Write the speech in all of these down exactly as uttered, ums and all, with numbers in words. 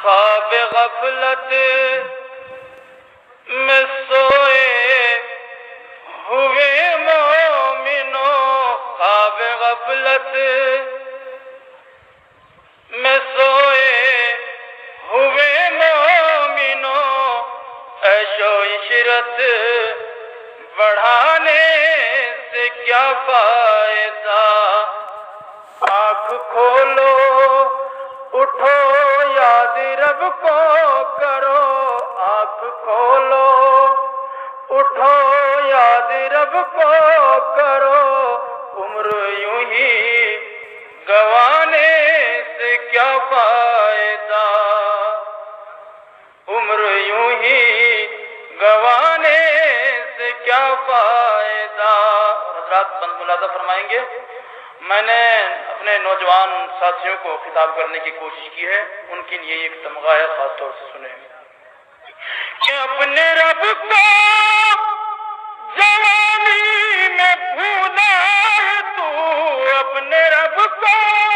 خواب غفلت میں سوئے ہوئے مومنوں، خواب غفلت میں سوئے ہوئے مومنوں، عیش و عشرت بڑھانے سے کیا فائدہ؟ آنکھ کھولو اٹھو یاد رب کو کرو، آنکھ کھولو اٹھو یاد رب کو کرو، عمر یوں ہی گوانے سے کیا فائدہ؟ عمر یوں ہی گوانے سے کیا فائدہ؟ حضرات بند ملاحظہ فرمائیں گے، میں نے اپنے نوجوان ساتھیوں کو خطاب کرنے کی کوشش کی ہے، ان کے لیے ایک تمغہ ہے، خاص طور سے سنیں کہ اپنے رب کو جوانی میں بھولا ہے تو، اپنے رب کو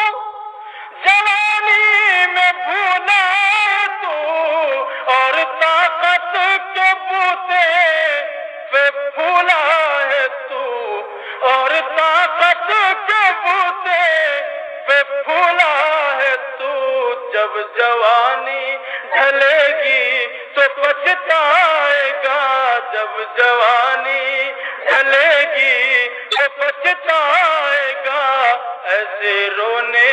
جوانی میں بھولا ہے تو، اور طاقت کے بوتے پہ پھولا ہے تو، اور طاقت کے بوتے پہ پھولا ہے تو، جب جوانی ڈھلے گی تو پچھتائے گا، جب جوانی ڈھلے گی تو پچھتائے گا، ایسے رونے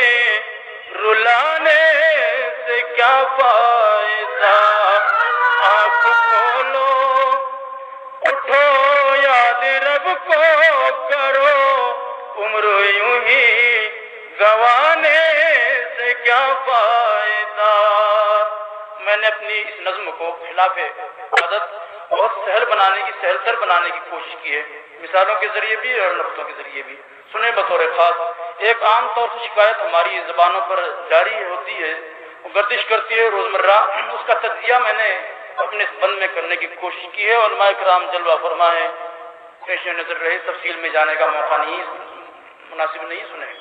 رلانے سے کیا فائدہ؟ آنکھ کھولو اٹھو یاد رب کو کرو، عمر یوں ہی گوانے سے کیا فائدہ؟ میں نے اپنی اس نظم کو خلاف عادت بہت سہل بنانے کی سہل تر بنانے کی کوشش کی ہے، مثالوں کے ذریعے بھی اور لفظوں کے ذریعے بھی۔ سنیں بطور خاص، ایک عام طور سے شکایت ہماری زبانوں پر جاری ہوتی ہے، وہ گردش کرتی ہے روزمرہ، اس کا تجزیہ میں نے اپنے اس بند میں کرنے کی کوشش کی ہے، علماء کرام جلوہ فرما ہے، پیش نظر رہے، تفصیل میں جانے کا موقع نہیں مناسب نہیں۔ سنیں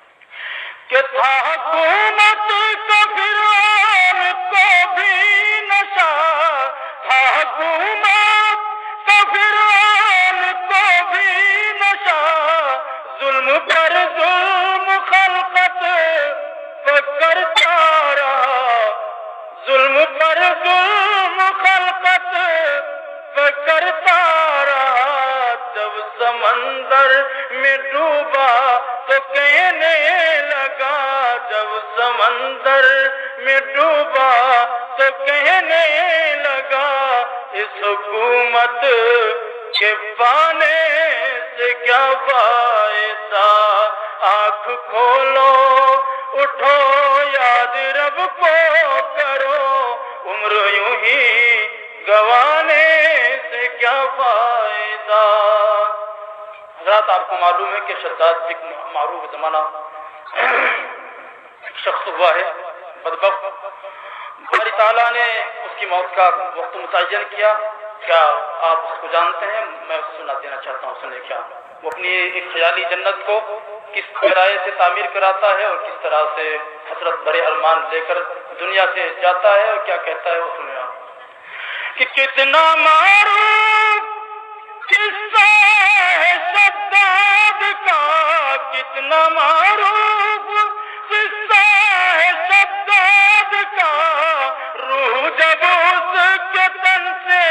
کہ تھا حکومت کا فرعون کو بھی نشہ، تھا حکومت کا فرعون کو بھی نشہ، ظلم پر ظلم خلقت کرتا رہا، ظلم پر ظلم خلقت کرتا رہا، جب سمندر میں ڈوبا تو کہنے لگا، جب سمندر میں ڈوبا تو کہنے لگا، اس حکومت کے پانے سے کیا فائدہ؟ آنکھ کھولو اٹھو یاد رب کو کرو، عمر یوں ہی گوانے سے کیا فائدہ؟ حضرات آپ کو معلوم ہے کہ شداد ایک معروف زمانہ شخص ہوا ہے، بدبخت، باری تعالیٰ نے اس کی موت کا وقت متعین کیا۔ کیا آپ اس کو جانتے ہیں؟ میں اس سنا دینا چاہتا ہوں، سنیں کیا وہ اپنی ایک خیالی جنت کو کس کرائے سے تعمیر کراتا ہے اور کس طرح سے حسرت بڑے ارمان لے کر دنیا سے جاتا ہے، اور کیا کہتا ہے وہ سنیں آپ کہ کتنا معروف قصہ ہے شداد کا، کتنا معروف قصہ ہے شداد کا، روح جب اس کے تن سے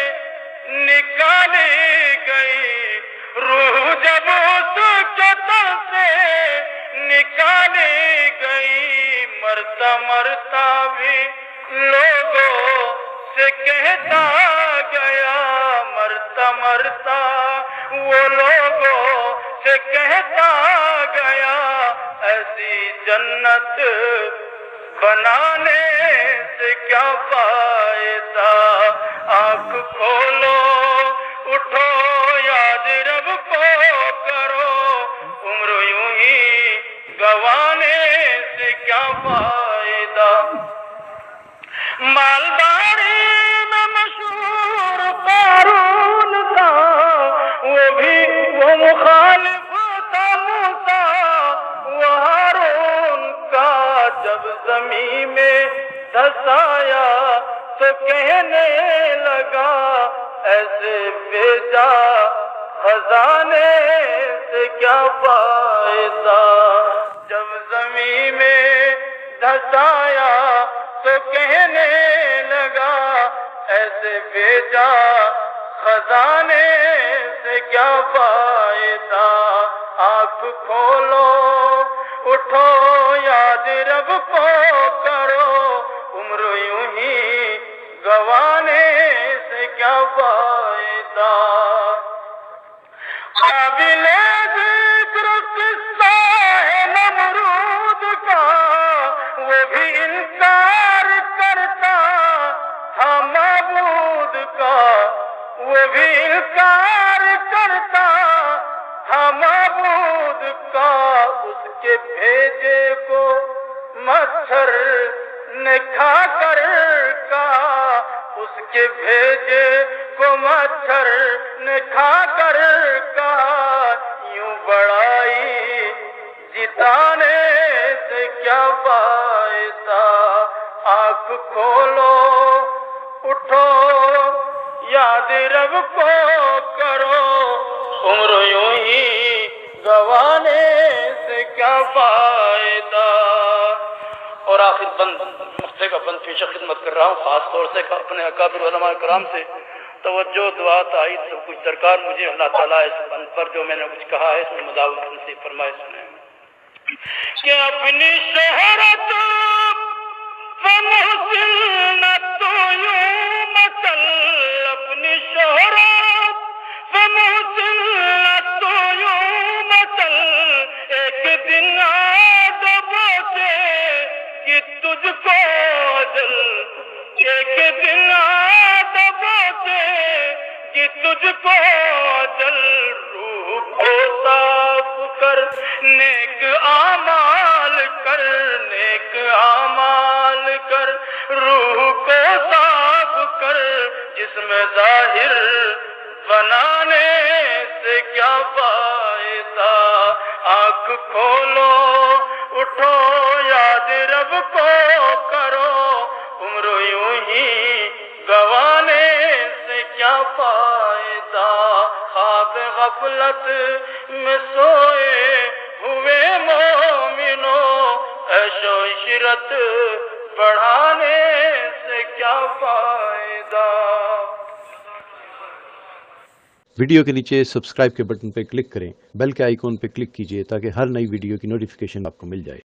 نکالی گئی، روح جب اس کے تن سے نکالی گئی، مرتا مرتا بھی لوگوں سے کہتا گیا، مرتا مرتا وہ لوگوں سے کہتا گیا، ایسی جنت بنانے سے کیا فائدہ؟ آنکھ کھولو اٹھو یاد رب کو کرو، عمر یوں ہی گوانے سے کیا فائدہ؟ مالداری میں مشہور قارون تھا، وہ بھی وہ مخالف تھا موسیٰ و ہارون کا، جب زمین میں دھسایا تو کہنے لگا ایسے بھیجا خزانے سے کیا فائدہ. جب زمین میں دھسایا تو کہنے لگا ایسے بھیجا خزانے سے کیا فائدہ. آنکھ کھولو اٹھو یاد رب کو کرو عمر یوں ہی گوانے سے کیا فائدہ. قابل ذکر قصہ ہے نمرود کا وہ بھی انکار کرتا تھا معبود کا وہ بھی انکار کرتا تھا معبود کا. اس کے بھیجے کو مچھر نے کھا کر کا اس کے بھیجے کو مچھر نے کھا کر کا یوں بڑائی جتانے سے کیا فائدہ. آنکھ کھولو اٹھو یاد رب کو کرو عمر یوں ہی گوانے سے کیا فائدہ. اور آخر بند مقطع کا بند پیش خدمت کر رہا ہوں، خاص طور سے اپنے اکابر علماء کرام سے توجہ دعا تائید سب کچھ درکار مجھے اللہ تعالیٰ اس بند پر جو میں نے کچھ کہا ہے اس میں مداوت نصیب فرمائے. سنیں کہ اپنی شہرت محسن نہ تو یوں مسل اپنی شہرت محسن نہ تو یوں مسل ایک دن آدم سے کہ تجھ کو دل ایک دن آدم سے کہ تجھ کو دل روح کو صاف کر نیک اعمال کر نیک اعمال کر روح کو صاف کر جسم ظاہر بنانے سے کیا فائدہ. آنکھ کھولو اٹھو یاد رب کو کرو عمر یوں ہی گوانے سے کیا فائدہ. خواب غفلت میں سوئے ہوئے مومنوں عیش و عشرت بڑھانے سے کیا فائدہ. ویڈیو کے نیچے سبسکرائب کے بٹن پہ کلک کریں، بیل کے آئیکن پہ کلک کیجئے تاکہ ہر نئی ویڈیو کی نوٹیفیکیشن آپ کو مل جائے.